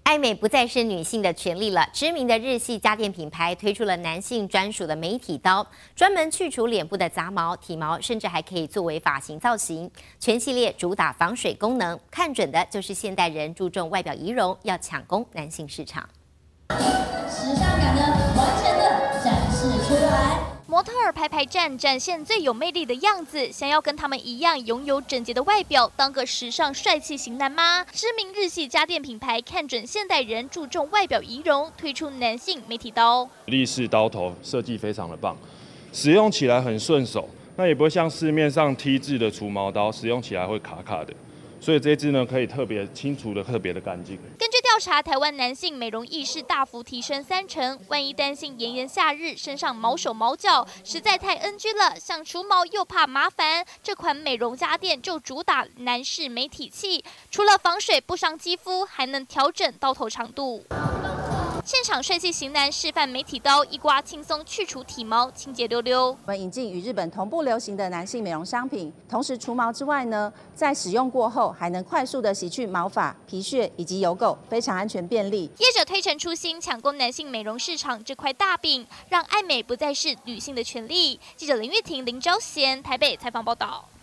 爱美不再是女性的权利了。知名的日系家电品牌推出了男性专属的美体刀，专门去除脸部的杂毛、体毛，甚至还可以作为发型造型。全系列主打防水功能，看准的就是现代人注重外表仪容，要抢攻男性市场。 时尚感呢，完全的展示出来。 模特儿排排站，展现最有魅力的样子。想要跟他们一样拥有整洁的外表，当个时尚帅气型男吗？知名日系家电品牌看准现代人注重外表仪容，推出男性美体刀。 立式刀头设计非常的棒，使用起来很顺手，那也不会像市面上 T 字的除毛刀，使用起来会卡卡的。所以这支呢，可以特别清除的特别的干净。 根据调查，台湾男性美容意识大幅提升30%。万一担心炎炎夏日身上毛手毛脚，实在太 NG 了，想除毛又怕麻烦，这款美容家电就主打男士美体器，除了防水不伤肌肤，还能调整刀头长度。 现场帅气型男示范美体刀，一刮轻松去除体毛，清洁溜溜。 我们引进与日本同步流行的男性美容商品，同时除毛之外呢，在使用过后还能快速的洗去毛发、皮屑以及油垢，非常安全便利。 业者推陈出新，抢攻男性美容市场这块大饼，让爱美不再是女性的权利。记者林玉婷、林昭贤台北采访报道。